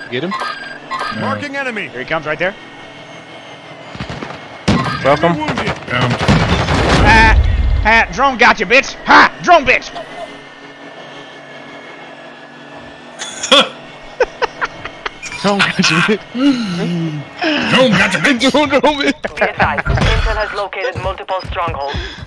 Get him. Marking enemy. Here he comes right there. Welcome. Drone got you, bitch. Ha! Drone, bitch. Drone got you. Drone got you, bitch. Drone, bitch. Be advised, Intel has located multiple strongholds.